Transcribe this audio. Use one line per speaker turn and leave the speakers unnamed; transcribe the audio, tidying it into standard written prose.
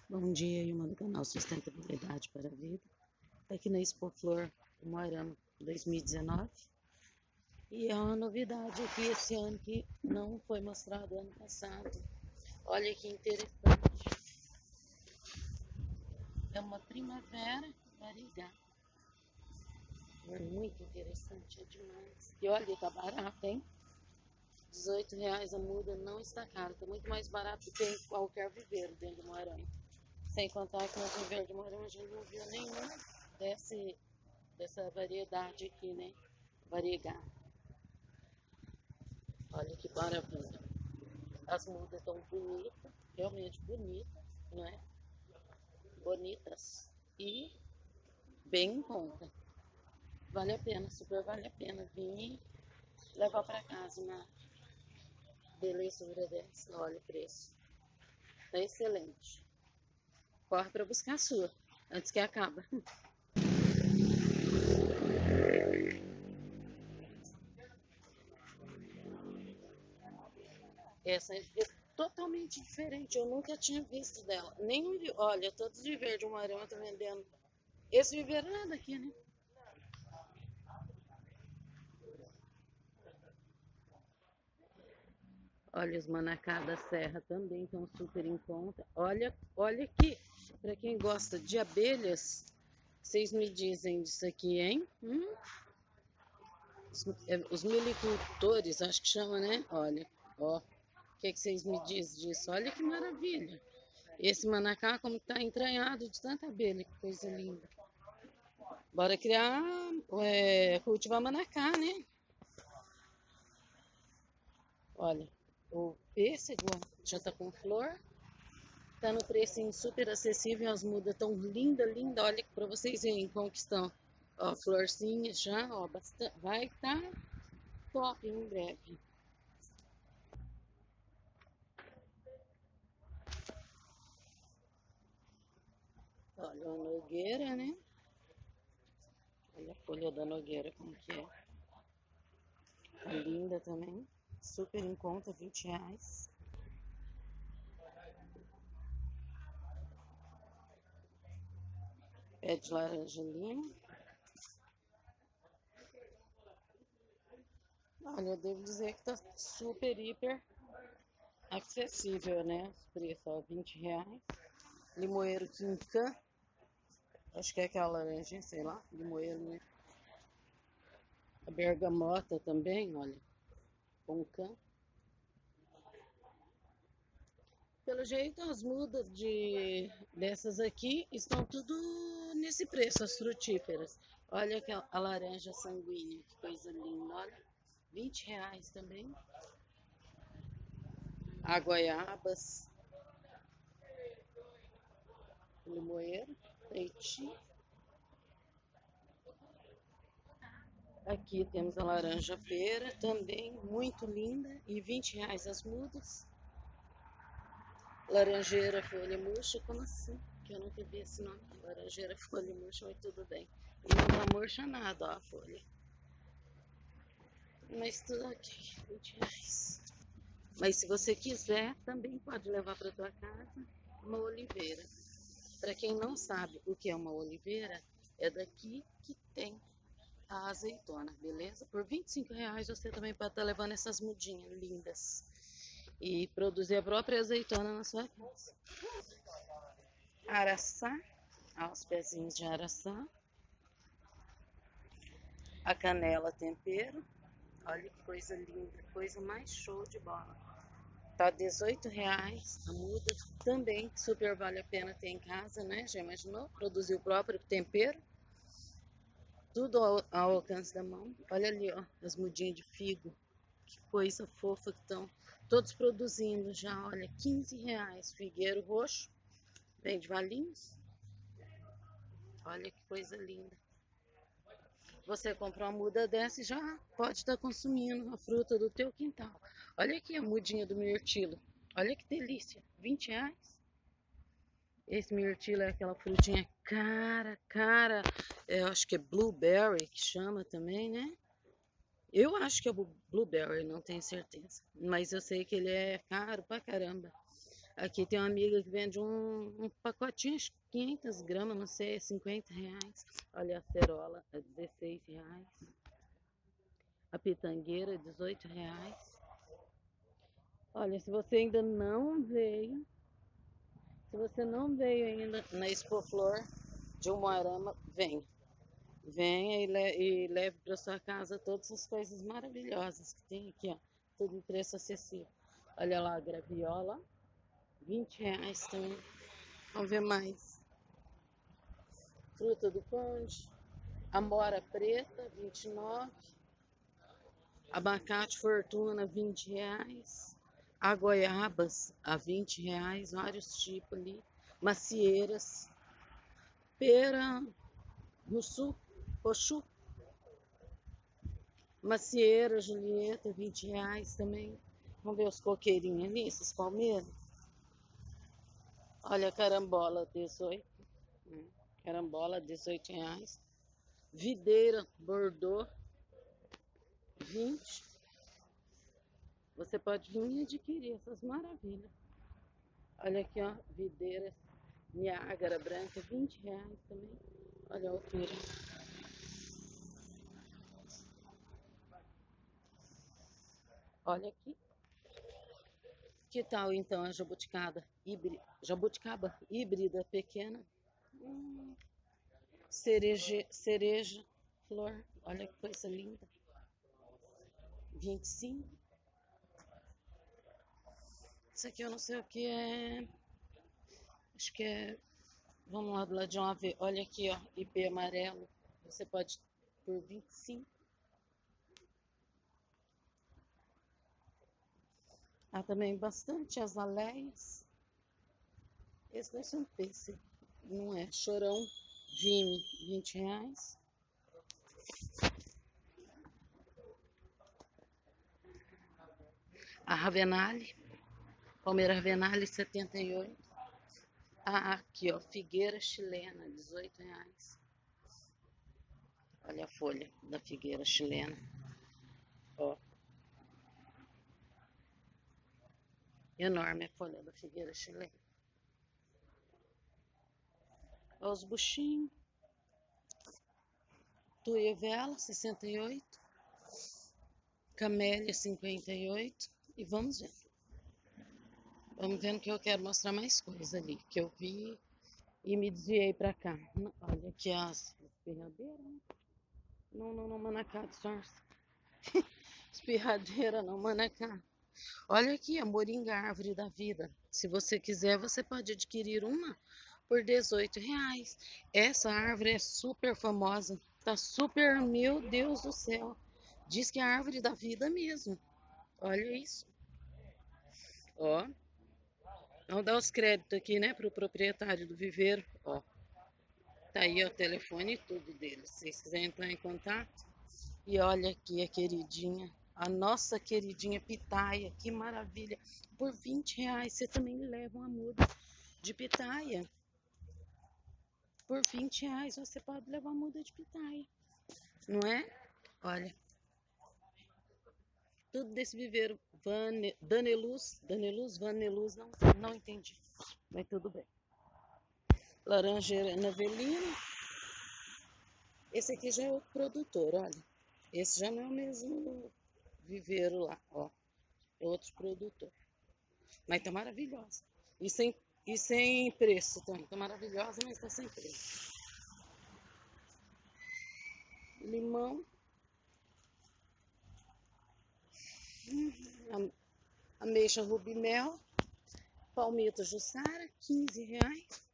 Bom dia, Ilma do canal Sustentabilidade para a Vida. Está aqui na Expo Flor Moarama 2019. E é uma novidade aqui esse ano que não foi mostrado ano passado. Olha que interessante. É uma primavera variegata. É muito interessante, é demais. E olha, tá barato, hein? R$ 18 a muda, não está caro. Está muito mais barato do que em qualquer viveiro dentro do Moarama. Sem contar que no viveiro de Moarama a gente não viu nenhum dessa variedade aqui, né? Variegar. Olha que maravilha. As mudas estão bonitas, realmente bonitas, não é? Bonitas e bem em conta. Vale a pena, super vale a pena vir levar para casa uma belezura dessa. Olha o preço. Tá excelente. Corre para buscar a sua, antes que acabe. Essa é totalmente diferente, eu nunca tinha visto dela. Olha, todos de verde, uma arama tá vendendo. Esse viveiro não é daqui, né? Olha, os manacá da serra também estão super em conta. Olha aqui, para quem gosta de abelhas, vocês me dizem disso aqui, hein? Os melicultores, acho que chama, né? Olha, ó, o que vocês me dizem disso? Olha que maravilha. Esse manacá como está entranhado de tanta abelha, que coisa linda. Bora criar, cultivar manacá, né? Olha, o pêssego já está com flor. Tá no precinho super acessível, as mudas tão linda, linda. Olha para vocês verem como que estão. Ó, florzinhas já, ó, bastante. Vai estar top em breve. Olha a nogueira, né? Olha a folha da nogueira como que é. Tá linda também. Super em conta, R$ 20. Pé de laranja lima. Olha, eu devo dizer que tá super, hiper acessível, né? Os preços, ó, R$ 20. Limoeiro quincan. Acho que é aquela laranja, sei lá, limoeiro, né? A bergamota também, olha, Poncan. Pelo jeito, as mudas dessas aqui estão tudo nesse preço, as frutíferas. Olha a laranja sanguínea, que coisa linda, olha. R$ 20 também. A goiabas, limoeiro, leite. Aqui temos a laranja pera, também muito linda, e R$ 20 as mudas. Laranjeira folha murcha, como assim? Que eu nunca vi esse nome. Laranjeira folha murcha, mas tudo bem. E não tá murcha nada, ó, a folha. Mas tudo ok, R$ 20. Mas se você quiser, também pode levar para tua casa uma oliveira. Para quem não sabe o que é uma oliveira, é daqui que tem a azeitona, beleza? Por R$ 25 você também pode estar levando essas mudinhas lindas e produzir a própria azeitona na sua casa. Araçá, ó, os pezinhos de araçá. A canela tempero. Olha que coisa linda, coisa mais show de bola. Tá R$ 18 a muda. Também super vale a pena ter em casa, né? Já imaginou? Produzir o próprio tempero. Tudo ao alcance da mão. Olha ali, ó, as mudinhas de figo. Que coisa fofa que estão. Todos produzindo já, olha, R$ 15. Figueiro roxo, bem de Valinhos. Olha que coisa linda. Você compra uma muda dessa e já pode estar consumindo a fruta do teu quintal. Olha aqui a mudinha do mirtilo. Olha que delícia, R$ 20. Esse mirtilo é aquela frutinha cara. Eu acho que é blueberry que chama também, né? Eu acho que é blueberry, não tenho certeza. Mas eu sei que ele é caro pra caramba. Aqui tem uma amiga que vende um pacotinho, acho que 500 gramas, não sei, é 50 reais. Olha a cerola, é 16 reais. A pitangueira, 18 reais. Olha, se você ainda não veio, se você não veio ainda na Expo Flor de Umuarama, vem. Venha e leve para sua casa todas as coisas maravilhosas que tem aqui, ó. Tudo em preço acessível. Olha lá a graviola, 20 reais também. Vamos ver mais. Fruta do conde, amora preta, 29. Abacate fortuna, 20 reais. A goiabas, a 20 reais, vários tipos ali. Macieiras. Pera, mussu, pochu. Macieira, Julieta, 20 reais também. Vamos ver os coqueirinhos ali, esses palmeiras. Olha a carambola, 18. Carambola, 18 reais. Videira, Bordeaux, 20. Você pode vir e adquirir essas maravilhas. Olha aqui, ó, videira Niágara branca, 20 reais também. Olha a altura. Olha aqui. Que tal então a jabuticaba híbrida pequena? Cereja, flor. Olha que coisa linda. 25. Isso aqui eu não sei o que é. Acho que é. Vamos lá do lado de uma ver. Olha aqui, ó. IP amarelo. Você pode por 25. Há também bastante azaleias. Esse deve ser um pêssego. Não é? Chorão, Vime, 20 reais. A Ravenale, Palmeira Ravenale, 78. Ah, aqui, ó, figueira chilena, 18 reais. Olha a folha da figueira chilena. Ó. Enorme a folha da figueira chilena. Olha os buchinhos. Tuiovela, 68. Camélia, 58. E vamos vendo. Vamos vendo que eu quero mostrar mais coisa ali. Que eu vi e me desviei pra cá. Olha aqui as espirradeiras, né? Não, manacá, disfarça. Espirradeira, não, manacá. Olha aqui, a moringa, árvore da vida. Se você quiser, você pode adquirir uma por 18 reais. Essa árvore é super famosa. Tá super, meu Deus do céu. Diz que é a árvore da vida mesmo. Olha isso. Ó. Vamos dar os créditos aqui, né, pro proprietário do viveiro. Ó. Tá aí ó, o telefone e tudo dele. Se vocês quiserem entrar em contato. E olha aqui a queridinha. A nossa queridinha pitaia. Que maravilha. Por 20 reais você também leva uma muda de pitaia. Por 20 reais você pode levar muda de pitaia. Não é? Olha. Tudo desse viveiro. Daneluz, Vaneluz, não entendi. Mas tudo bem. Laranjeira navelina. Esse aqui já é outro produtor, olha. Esse já não é o mesmo viveiro lá, ó. É outro produtor. Mas tá maravilhosa. E sem preço também. Tá maravilhosa, mas tá sem preço. Limão. Ameixa rubimel. Palmito Jussara, 15 reais.